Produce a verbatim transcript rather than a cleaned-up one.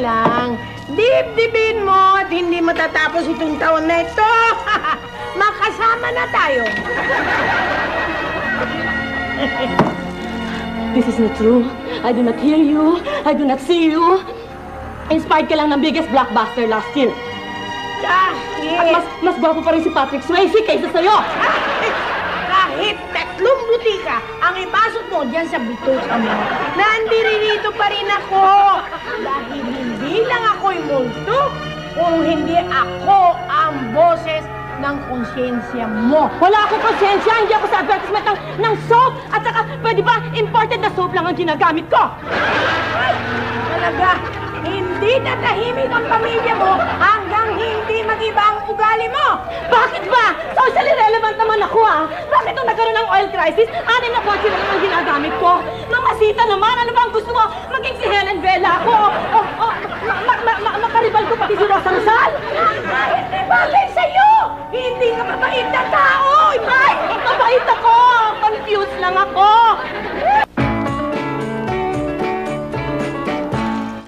lang. Dibdibin mo at hindi matatapos itong taon na ito. Makasama na tayo. This is not true. I do not hear you. I do not see you. Inspired ka lang ng biggest blockbuster last year. Kahit... At mas, mas gwapo pa rin si Patrick Swayze kaysa sa'yo. Kahit tatlong butika ang ipasok mo dyan sa bituka mo, nandiririto pa rin ako. Dahil hindi lang ako'y multo, kung hindi ako ang boses ng konsyensya mo. Wala akong konsensya. Hindi ako sa advertisement ng, ng soap. At saka, pwede ba imported na soap lang ang ginagamit ko? Ay, talaga, hindi tatahimik ang pamilya mo hanggang hindi mag-iba ang ugali mo. Bakit ba? Socially relevant naman ako, ah. Bakit nung nagkaroon ng oil crisis, anim na kotse lang ang ginagamit ko? Mamasita naman, ano ba ang gusto mo? Mag